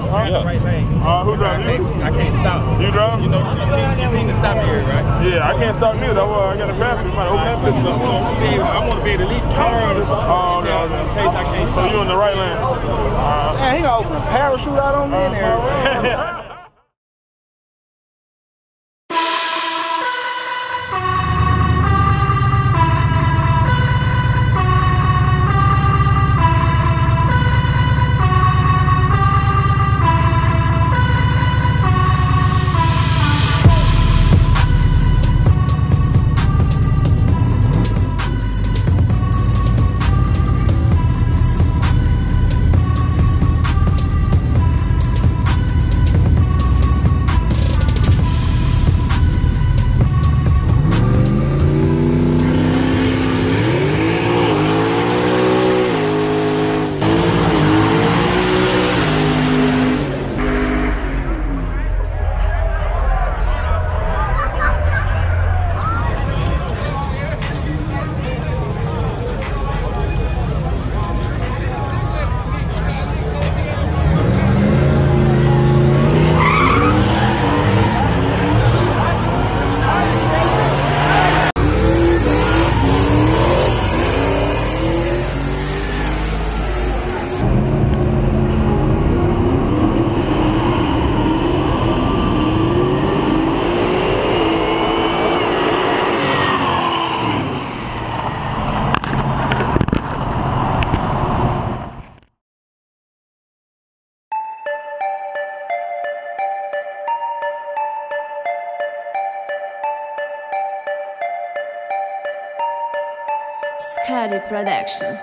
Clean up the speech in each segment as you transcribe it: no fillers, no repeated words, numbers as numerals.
in the right lane. Who drives you? I can't stop. You drive? You know, you seen the stop here, right? Yeah, I can't stop neither. I got a pass. You might open that bitch up. I want to be able to at least turn in case I can't stop. So you in the right lane? Man, he gonna open a parachute out on me and everything. GBODY Production.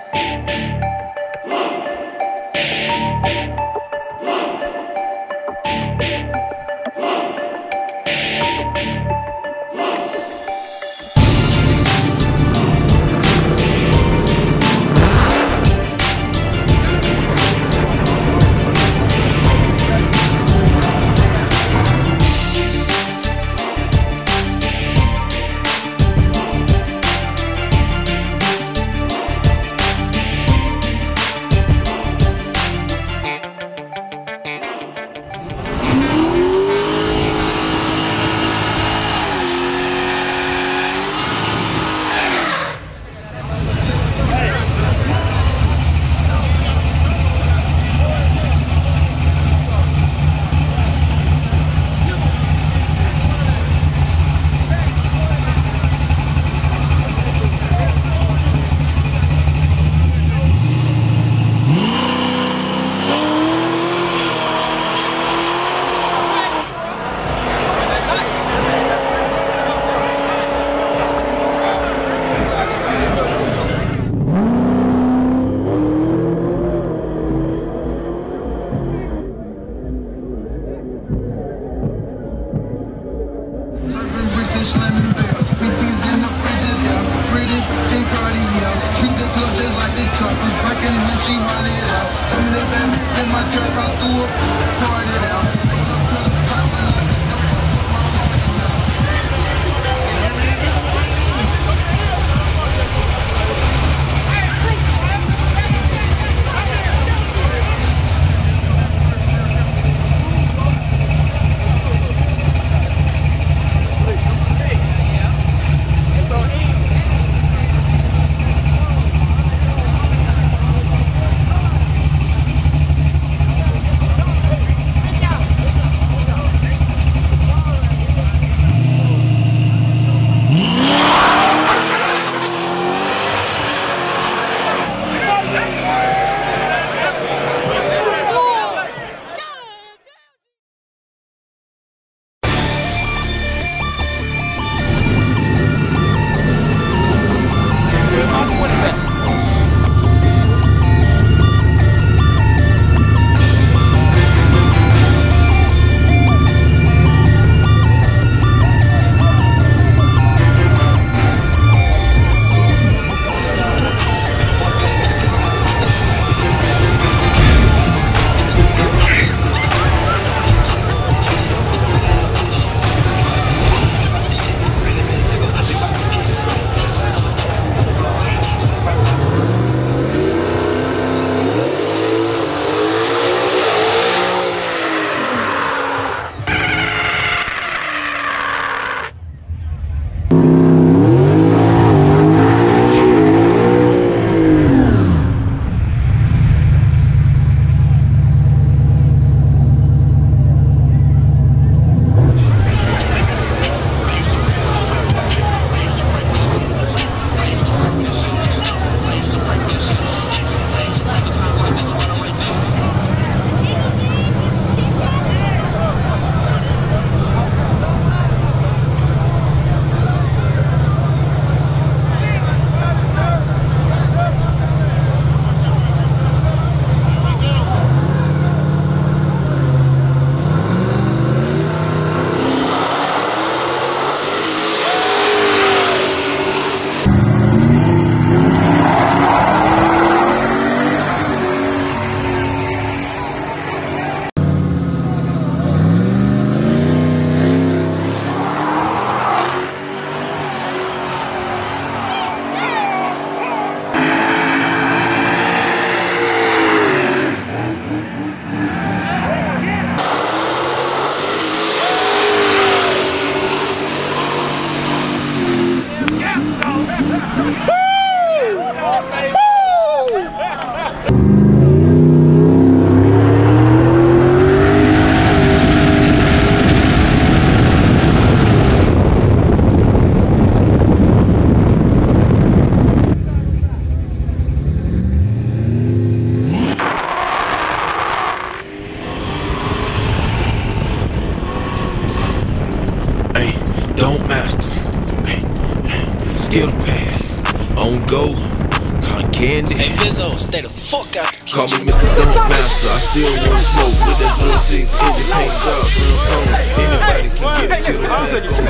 Skill pass, on go, cotton candy. Hey Vizzo, stay the fuck out the Call me Mr. DONKMASTER, I still want smoke with that 06 engine paint job, real phone. Anybody can get a skill pass.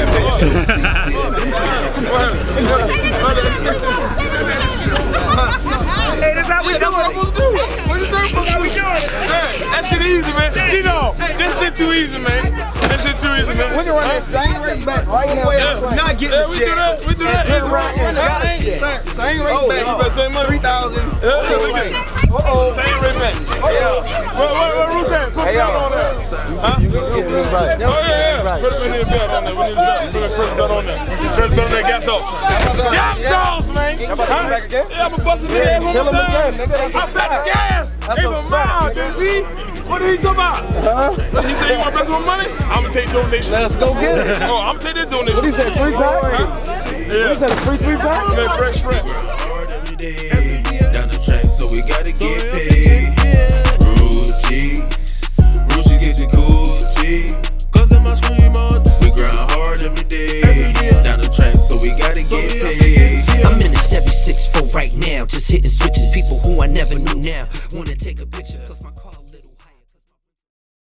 Hey, that's how we do it. What is that? How we doing? Hey, that shit easy, man. Gino, this shit too easy, man. That shit too easy, man. We can run that same race back right now. Not getting the shit. We do that. Same race back. You better say money. 3,000. Same race back. What Ruth at? Put that on there. Huh? Oh, yeah. Put a belt on there. We need a belt. Put a first belt on there. First belt on that gas sauce. Gas sauce, man. Yeah, I'm a busting the ass one more time. I bet the gas. Ain't no mile, dude. What are you talking about? He said you want to bless my money? I'm going to take donations. Let's go get it. Oh, I'm going to take this donation. What he said, 3 pack? Yeah. He said a free 3 pack? Man, fresh print. Down the track, so we gotta get paid. Ruchis getting cool cheese. Cause in my scream on we grind hard every day. Down the track, so we gotta get paid. I'm in a Chevy 6.4 right now, just hitting switches. People who I never knew now wanna take a picture.